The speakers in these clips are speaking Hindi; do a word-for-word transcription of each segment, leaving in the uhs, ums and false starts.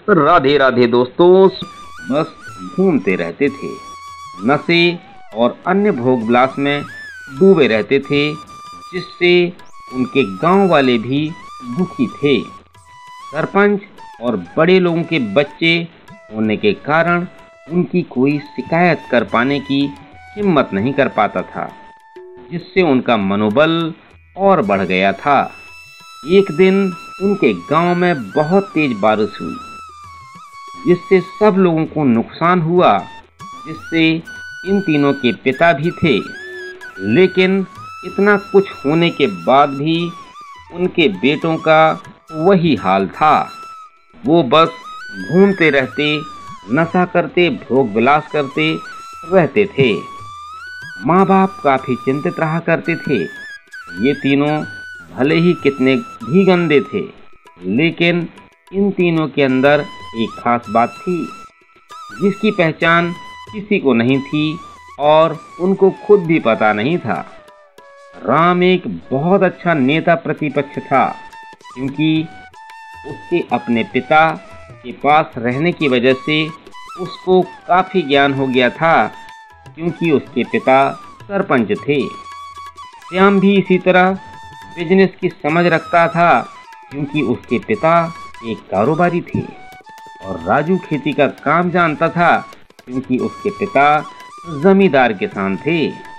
राधे राधे दोस्तों। बस घूमते रहते थे, नशे और अन्य भोग विलास में डूबे रहते थे, जिससे उनके गांव वाले भी दुखी थे। सरपंच और बड़े लोगों के बच्चे होने के कारण उनकी कोई शिकायत कर पाने की हिम्मत नहीं कर पाता था, जिससे उनका मनोबल और बढ़ गया था। एक दिन उनके गांव में बहुत तेज बारिश हुई, जिससे सब लोगों को नुकसान हुआ, जिससे इन तीनों के पिता भी थे। लेकिन इतना कुछ होने के बाद भी उनके बेटों का वही हाल था। वो बस घूमते रहते, नशा करते, भोग विलास करते रहते थे। माँ बाप काफी चिंतित रहा करते थे। ये तीनों भले ही कितने भी गंदे थे, लेकिन इन तीनों के अंदर एक खास बात थी, जिसकी पहचान किसी को नहीं थी और उनको खुद भी पता नहीं था। राम एक बहुत अच्छा नेता प्रतिपक्ष था, क्योंकि उसके अपने पिता के पास रहने की वजह से उसको काफ़ी ज्ञान हो गया था, क्योंकि उसके पिता सरपंच थे। श्याम भी इसी तरह बिजनेस की समझ रखता था, क्योंकि उसके पिता एक कारोबारी थे। और राजू खेती का काम जानता था, क्योंकि उसके पिता जमींदार किसान थे।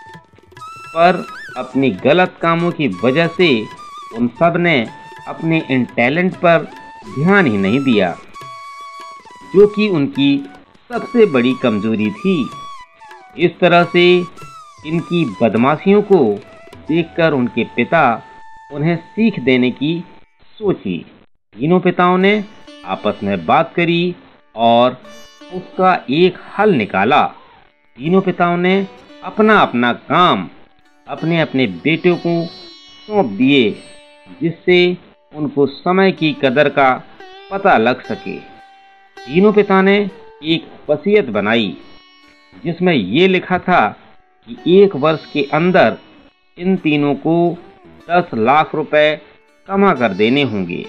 पर अपनी गलत कामों की वजह से उन सब ने अपने इन टैलेंट पर ध्यान ही नहीं दिया, जो कि उनकी सबसे बड़ी कमजोरी थी। इस तरह से इनकी बदमाशियों को देखकर उनके पिता उन्हें सीख देने की सोची। तीनों पिताओं ने आपस में बात करी और उसका एक हल निकाला। तीनों पिताओं ने अपना अपना काम अपने अपने बेटों को सौंप दिए, जिससे उनको समय की कदर का पता लग सके। तीनों पिता ने एक वसीयत बनाई, जिसमें ये लिखा था कि एक वर्ष के अंदर इन तीनों को दस लाख रुपए कमा कर देने होंगे,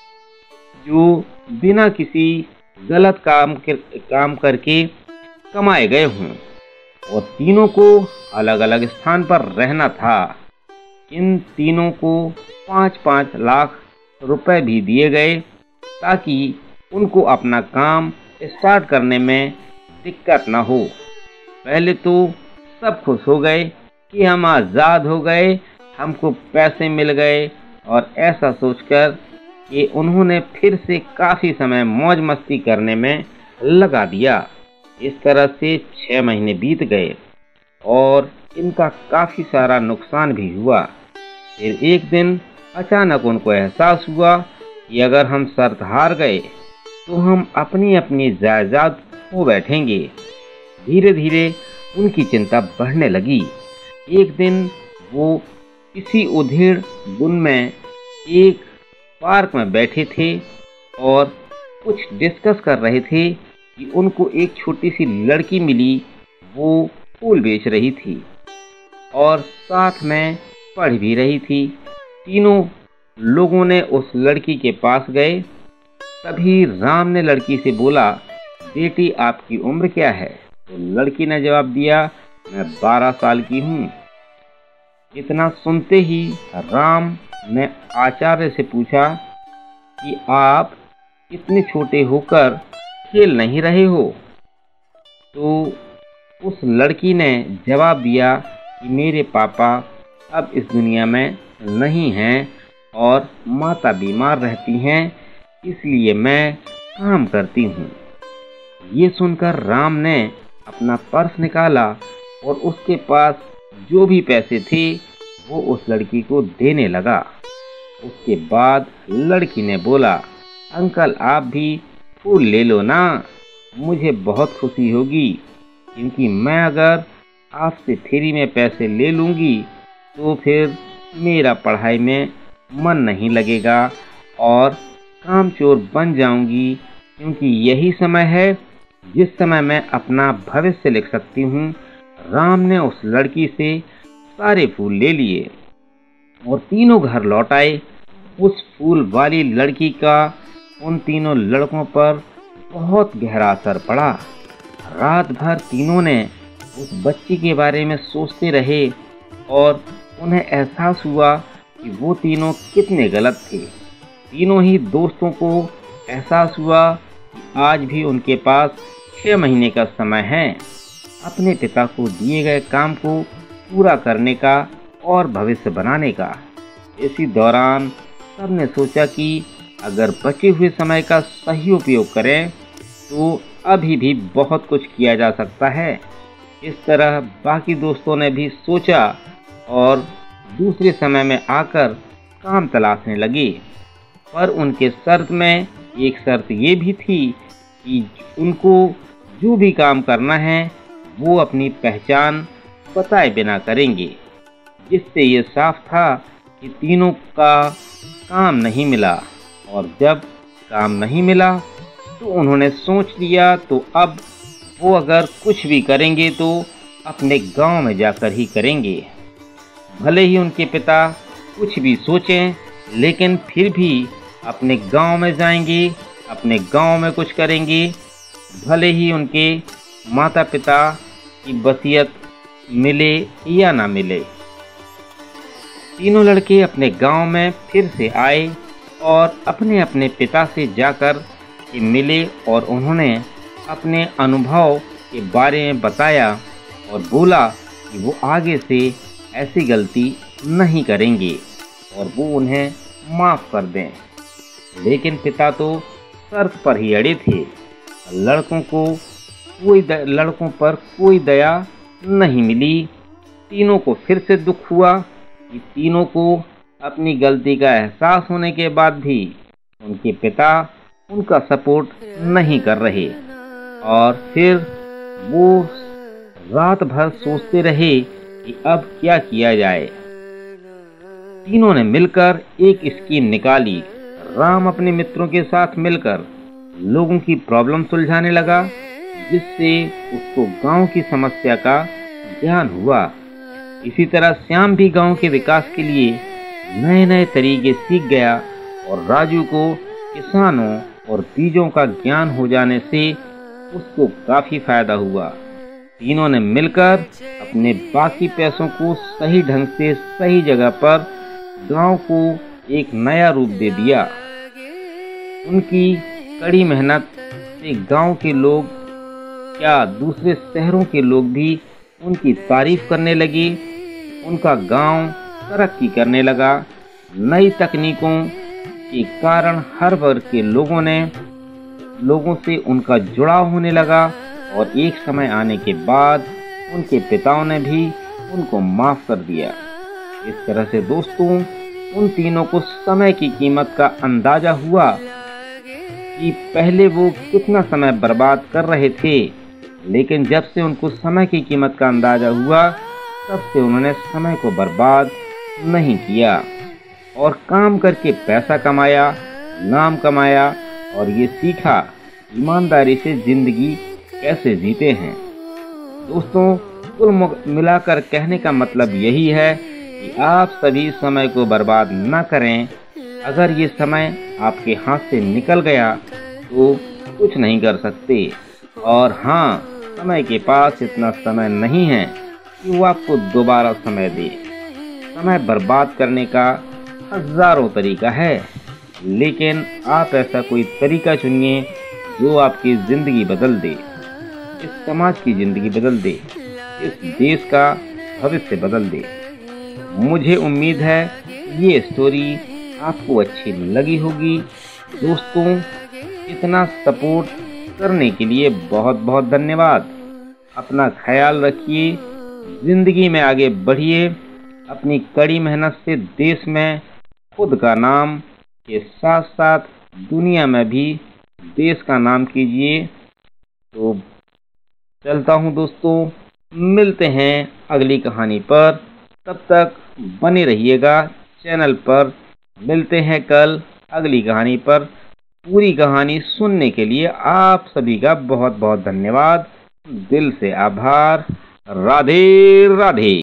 जो बिना किसी गलत काम के काम करके कमाए गए हों। और तीनों को अलग अलग स्थान पर रहना था। इन तीनों को पाँच पाँच लाख रुपए भी दिए गए, ताकि उनको अपना काम स्टार्ट करने में दिक्कत न हो। पहले तो सब खुश हो गए कि हम आज़ाद हो गए, हमको पैसे मिल गए, और ऐसा सोचकर कि उन्होंने फिर से काफ़ी समय मौज मस्ती करने में लगा दिया। इस तरह से छः महीने बीत गए और इनका काफ़ी सारा नुकसान भी हुआ। फिर एक दिन अचानक उनको एहसास हुआ कि अगर हम शर्त हार गए तो हम अपनी अपनी जायदाद खो बैठेंगे। धीरे धीरे उनकी चिंता बढ़ने लगी। एक दिन वो किसी उधेड़ बुन में एक पार्क में बैठे थे और कुछ डिस्कस कर रहे थे कि उनको एक छोटी सी लड़की मिली। वो फूल बेच रही थी और साथ में पढ़ भी रही थी। तीनों लोगों ने उस लड़की के पास गए। तभी राम ने लड़की से बोला, बेटी आपकी उम्र क्या है? तो लड़की ने जवाब दिया, मैं बारह साल की हूँ। इतना सुनते ही राम ने आचार्य से पूछा कि आप इतने छोटे होकर खेल नहीं रहे हो? तो उस लड़की ने जवाब दिया कि मेरे पापा अब इस दुनिया में नहीं हैं और माता बीमार रहती हैं, इसलिए मैं काम करती हूँ। ये सुनकर राम ने अपना पर्स निकाला और उसके पास जो भी पैसे थे वो उस लड़की को देने लगा। उसके बाद लड़की ने बोला, अंकल आप भी फूल ले लो ना, मुझे बहुत खुशी होगी, क्योंकि मैं अगर आपसे फ्री में पैसे ले लूँगी तो फिर मेरा पढ़ाई में मन नहीं लगेगा और कामचोर बन जाऊंगी, क्योंकि यही समय है जिस समय मैं अपना भविष्य लिख सकती हूँ। राम ने उस लड़की से सारे फूल ले लिए और तीनों घर लौट आए। उस फूल वाली लड़की का उन तीनों लड़कों पर बहुत गहरा असर पड़ा। रात भर तीनों ने उस बच्ची के बारे में सोचते रहे और उन्हें एहसास हुआ कि वो तीनों कितने गलत थे। तीनों ही दोस्तों को एहसास हुआ कि आज भी उनके पास छः महीने का समय है अपने पिता को दिए गए काम को पूरा करने का और भविष्य बनाने का। इसी दौरान सबने सोचा कि अगर बचे हुए समय का सही उपयोग करें तो अभी भी बहुत कुछ किया जा सकता है। इस तरह बाकी दोस्तों ने भी सोचा और दूसरे समय में आकर काम तलाशने लगे। पर उनके शर्त में एक शर्त ये भी थी कि उनको जो भी काम करना है वो अपनी पहचान बताए बिना करेंगे। जिससे ये साफ था कि तीनों का काम नहीं मिला, और जब काम नहीं मिला तो उन्होंने सोच लिया तो अब वो अगर कुछ भी करेंगे तो अपने गांव में जाकर ही करेंगे। भले ही उनके पिता कुछ भी सोचें, लेकिन फिर भी अपने गांव में जाएंगे, अपने गांव में कुछ करेंगे, भले ही उनके माता पिता की वसीयत मिले या ना मिले। तीनों लड़के अपने गांव में फिर से आए और अपने अपने पिता से जाकर के मिले और उन्होंने अपने अनुभव के बारे में बताया और बोला कि वो आगे से ऐसी गलती नहीं करेंगे और वो उन्हें माफ़ कर दें। लेकिन पिता तो शर्त पर ही अड़े थे। लड़कों को कोई लड़कों पर कोई दया नहीं मिली। तीनों को फिर से दुख हुआ कि तीनों को अपनी गलती का एहसास होने के बाद भी उनके पिता उनका सपोर्ट नहीं कर रहे, और फिर वो रात भर सोचते रहे कि अब क्या किया जाए। तीनों ने मिलकर एक स्कीम निकाली। राम अपने मित्रों के साथ मिलकर लोगों की प्रॉब्लम सुलझाने लगा, जिससे उसको गांव की समस्या का ज्ञान हुआ। इसी तरह श्याम भी गांव के विकास के लिए नए नए तरीके सीख गया और राजू को किसानों और बीजों का ज्ञान हो जाने से उसको काफी फायदा हुआ। तीनों ने मिलकर अपने बाकी पैसों को सही ढंग से सही जगह पर गांव को एक नया रूप दे दिया। उनकी कड़ी मेहनत से गांव के लोग क्या दूसरे शहरों के लोग भी उनकी तारीफ करने लगे। उनका गांव तरक्की करने लगा। नई तकनीकों के कारण हर वर्ग के लोगों ने लोगों से उनका जुड़ाव होने लगा, और एक समय आने के बाद उनके पिताओं ने भी उनको माफ कर दिया। इस तरह से दोस्तों, उन तीनों को समय की कीमत का अंदाजा हुआ कि पहले वो कितना समय बर्बाद कर रहे थे, लेकिन जब से उनको समय की कीमत का अंदाजा हुआ तब से उन्होंने समय को बर्बाद नहीं किया और काम करके पैसा कमाया, नाम कमाया और ये सीखा ईमानदारी से जिंदगी कैसे जीते हैं। दोस्तों, कुल मिलाकर कहने का मतलब यही है कि आप सभी समय को बर्बाद न करें। अगर ये समय आपके हाथ से निकल गया तो कुछ नहीं कर सकते, और हाँ, समय के पास इतना समय नहीं है कि वो आपको दोबारा समय दे। समय बर्बाद करने का हजारों तरीका है, लेकिन आप ऐसा कोई तरीका चुनिए जो आपकी जिंदगी बदल दे, इस समाज की जिंदगी बदल दे, इस देश का भविष्य बदल दे। मुझे उम्मीद है ये स्टोरी आपको अच्छी लगी होगी। दोस्तों, इतना सपोर्ट करने के लिए बहुत बहुत धन्यवाद। अपना ख्याल रखिए, जिंदगी में आगे बढ़िए, अपनी कड़ी मेहनत से देश में खुद का नाम के साथ साथ दुनिया में भी देश का नाम कीजिए। तो चलता हूँ दोस्तों, मिलते हैं अगली कहानी पर। तब तक बने रहिएगा चैनल पर। मिलते हैं कल अगली कहानी पर। पूरी कहानी सुनने के लिए आप सभी का बहुत बहुत धन्यवाद। दिल से आभार। राधे राधे।